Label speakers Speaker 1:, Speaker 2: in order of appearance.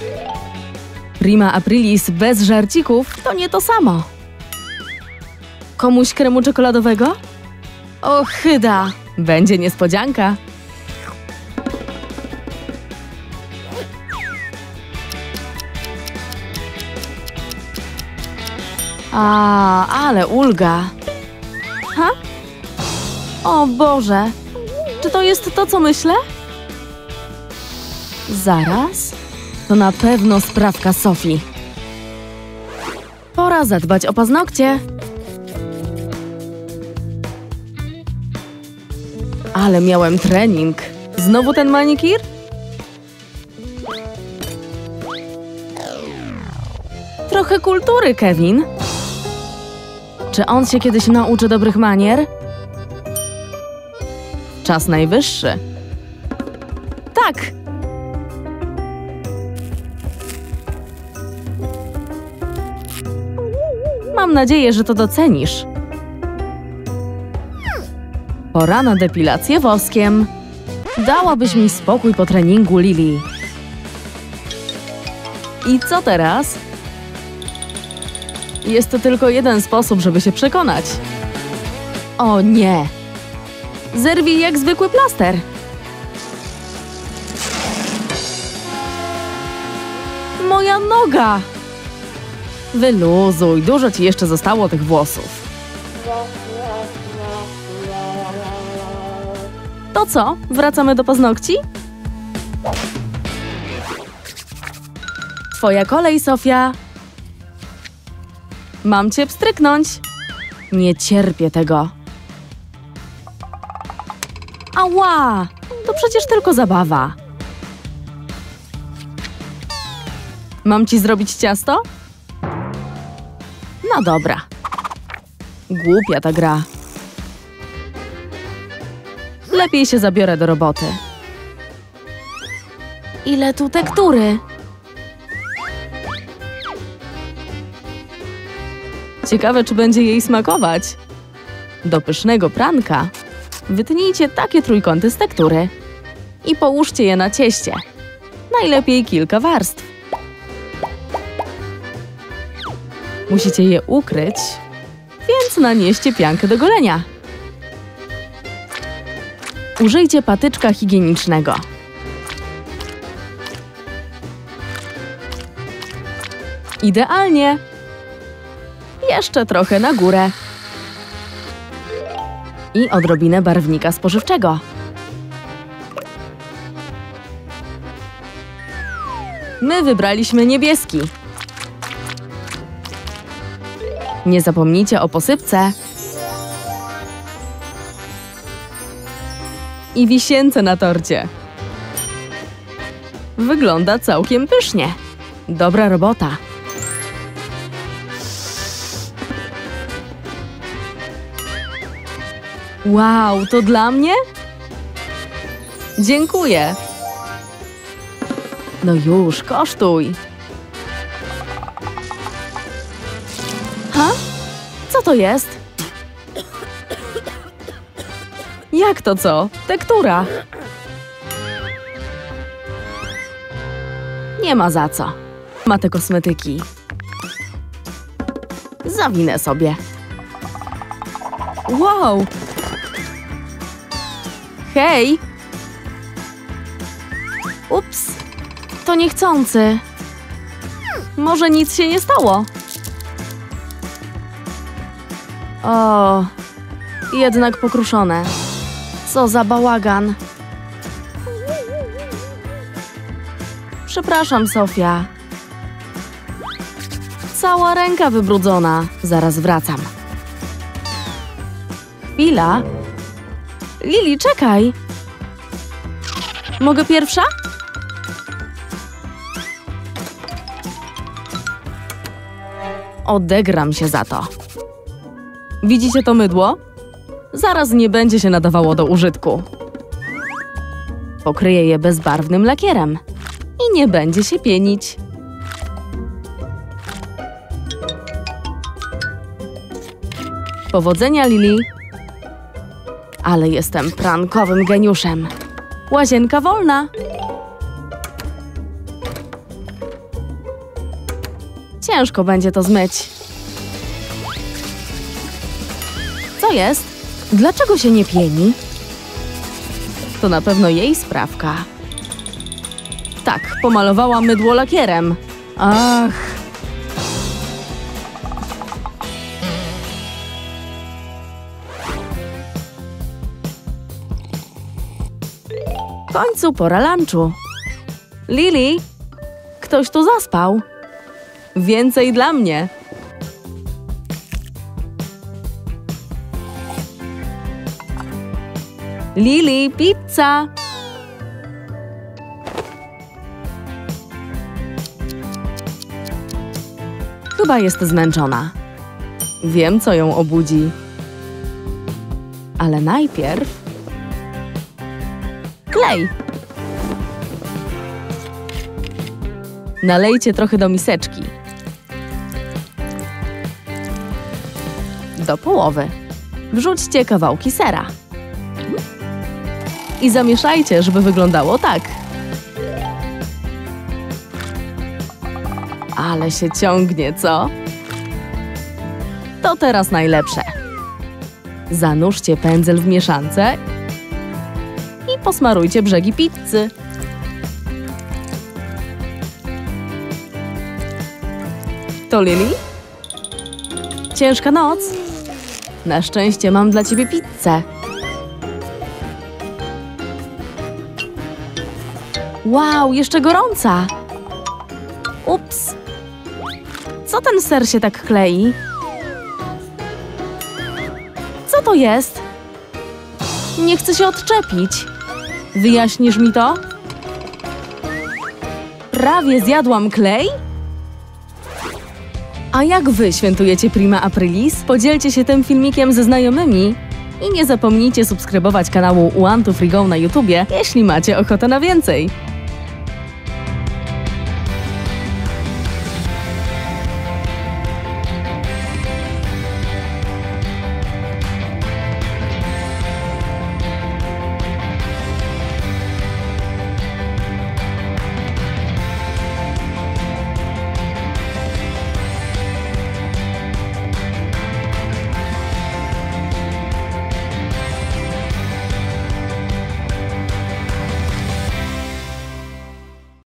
Speaker 1: Prima aprilis bez żarcików to nie to samo. Komuś kremu czekoladowego? O, chyda! Będzie niespodzianka. Ale ulga. Ha? O Boże! Czy to jest to, co myślę? Zaraz. To na pewno sprawka Sofii. Pora zadbać o paznokcie. Ale miałem trening. Znowu ten manikir? Trochę kultury, Kevin. Czy on się kiedyś nauczy dobrych manier? Czas najwyższy. Tak! Mam nadzieję, że to docenisz. Pora na depilację woskiem. Dałabyś mi spokój po treningu, Lily. I co teraz? Jest to tylko jeden sposób, żeby się przekonać. O nie! Zerwij jak zwykły plaster. Moja noga! Wyluzuj, dużo ci jeszcze zostało tych włosów. To co? Wracamy do paznokci? Twoja kolej, Sofia. Mam cię pstryknąć. Nie cierpię tego. Ała! To przecież tylko zabawa. Mam ci zrobić ciasto? No dobra. Głupia ta gra. Lepiej się zabiorę do roboty. Ile tu tektury? Ciekawe, czy będzie jej smakować. Do pysznego pranka wytnijcie takie trójkąty z tektury i połóżcie je na cieście. Najlepiej kilka warstw. Musicie je ukryć, więc nanieście piankę do golenia. Użyjcie patyczka higienicznego. Idealnie. Jeszcze trochę na górę. I odrobinę barwnika spożywczego. My wybraliśmy niebieski. Nie zapomnijcie o posypce. I wisience na torcie. Wygląda całkiem pysznie. Dobra robota. Wow, to dla mnie? Dziękuję. No już, kosztuj. Ha? Co to jest? Jak to co? Tektura. Nie ma za co. Ma te kosmetyki. Zawinę sobie. Wow! Hej! Ups! To niechcący. Może nic się nie stało. O, jednak pokruszone. Co za bałagan. Przepraszam, Sofia. Cała ręka wybrudzona. Zaraz wracam. Chwila. Lily, czekaj. Mogę pierwsza? Odegram się za to. Widzicie to mydło? Zaraz nie będzie się nadawało do użytku. Pokryję je bezbarwnym lakierem i nie będzie się pienić. Powodzenia, Lily. Ale jestem prankowym geniuszem. Łazienka wolna. Ciężko będzie to zmyć. Co jest? Dlaczego się nie pieni? To na pewno jej sprawka. Tak, pomalowała mydło lakierem. Ach. W końcu pora lunchu. Lili, ktoś tu zaspał. Więcej dla mnie. Lili, pizza! Chyba jest zmęczona. Wiem, co ją obudzi. Ale najpierw... klej! Nalejcie trochę do miseczki. Do połowy. Wrzućcie kawałki sera. I zamieszajcie, żeby wyglądało tak. Ale się ciągnie, co? To teraz najlepsze. Zanurzcie pędzel w mieszance i posmarujcie brzegi pizzy. To Lili? Ciężka noc? Na szczęście mam dla ciebie pizzę. Wow, jeszcze gorąca! Ups! Co ten ser się tak klei? Co to jest? Nie chcę się odczepić. Wyjaśnisz mi to? Prawie zjadłam klej? A jak wy świętujecie Prima Aprilis? Podzielcie się tym filmikiem ze znajomymi. I nie zapomnijcie subskrybować kanału One to Free Go na YouTubie, jeśli macie ochotę na więcej.